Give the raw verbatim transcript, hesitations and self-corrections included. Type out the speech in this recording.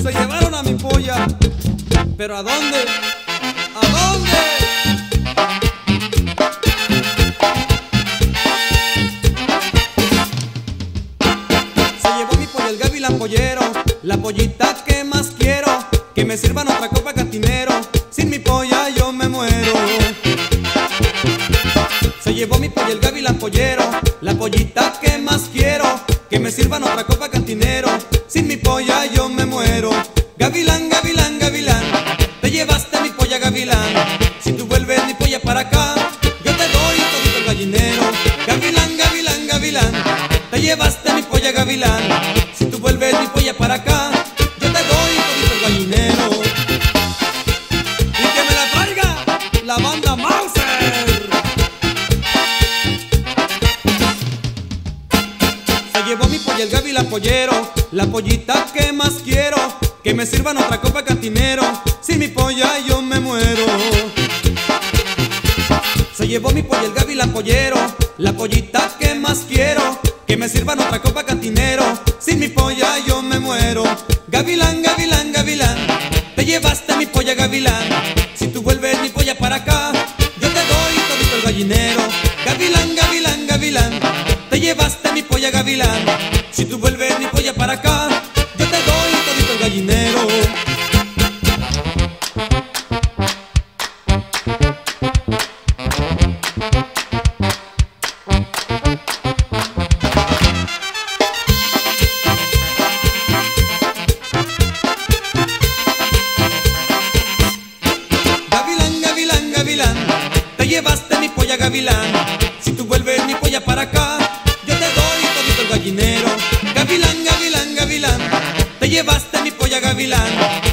Se llevaron a mi polla, pero ¿a dónde? ¿A dónde? Se llevó mi polla el gavilán pollero, la pollita que más quiero, que me sirvan otra copa cantinero, sin mi polla yo me muero. Se llevó mi polla el gavilán pollero, la pollita que más quiero, que me sirvan otra copa cantinero, sin mi polla yo me muero. Gavilán, gavilán, gavilán, te llevaste mi polla gavilán, si tú vuelves mi polla para acá, yo te doy todito el gallinero. Gavilán, gavilán, gavilán, te llevaste mi polla gavilán, si tú vuelves mi polla para acá, yo te doy todito el gallinero. Y que me la traiga la banda Mauser. Se llevó mi polla el gavilán pollero, la pollita que más quiero, que me sirvan otra copa cantinero, sin mi polla yo me muero. Se llevó mi polla el gavilán pollero, la pollita que más quiero, que me sirvan otra copa cantinero, sin mi polla yo me muero. Gavilán, gavilán, gavilán, te llevaste mi polla gavilán, si tú vuelves mi polla para acá, yo te doy todito el gallinero. Gavilán, gavilán, gavilán, te llevaste mi polla gavilán, si tú vuelves mi polla para acá, yo te doy todito el gallinero. Gavilán, gavilán, gavilán, te llevaste mi polla gavilán, si tú vuelves mi polla para acá, yo te doy todito el gallinero. Gavilán, gavilán, gavilán, te llevaste mi polla gavilán,